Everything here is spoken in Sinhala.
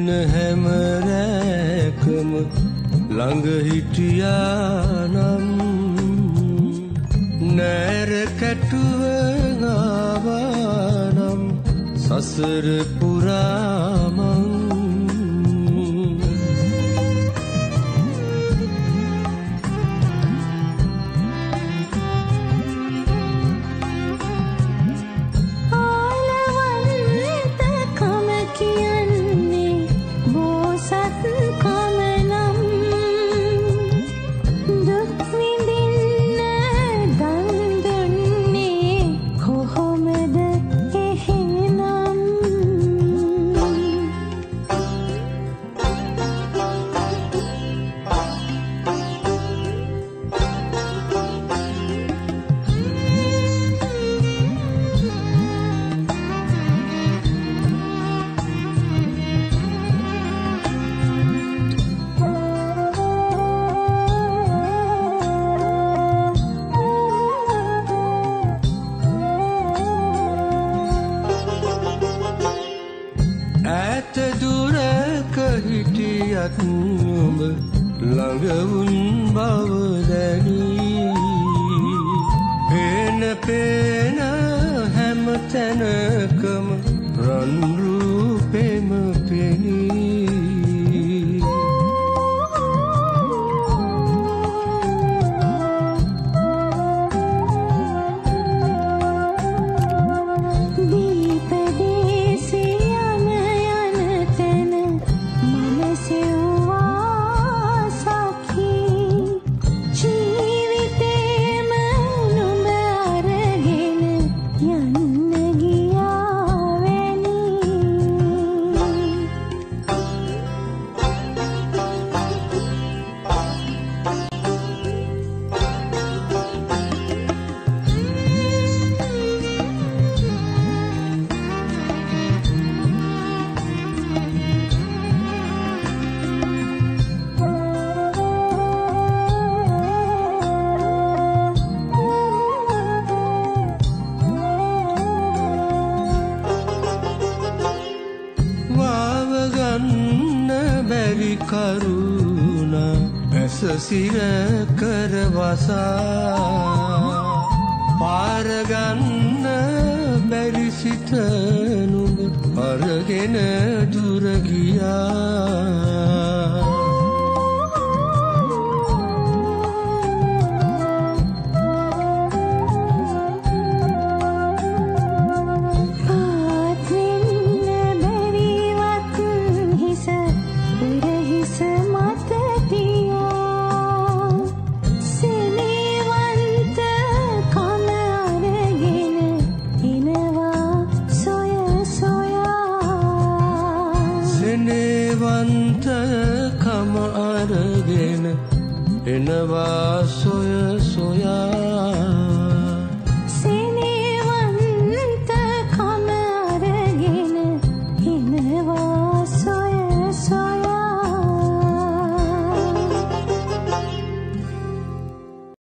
දින හැම රැකම ළඟ හිටියානම් නෑර කැටුව ආවානම් සසර පුරාමං ඈත දුරක හිටියත් ඔබ ළඟ වුන් බව දැනී පේන පේන හැම තැනකම රන් රූපෙම පෙනී බැරි කරුණා ඇස සිර කරවසා පාරගන්න බැරි සිත නුඹ අරගෙන දුර ගියා සෙනෙවන්තකම අරගෙන එනවා සොය සොයා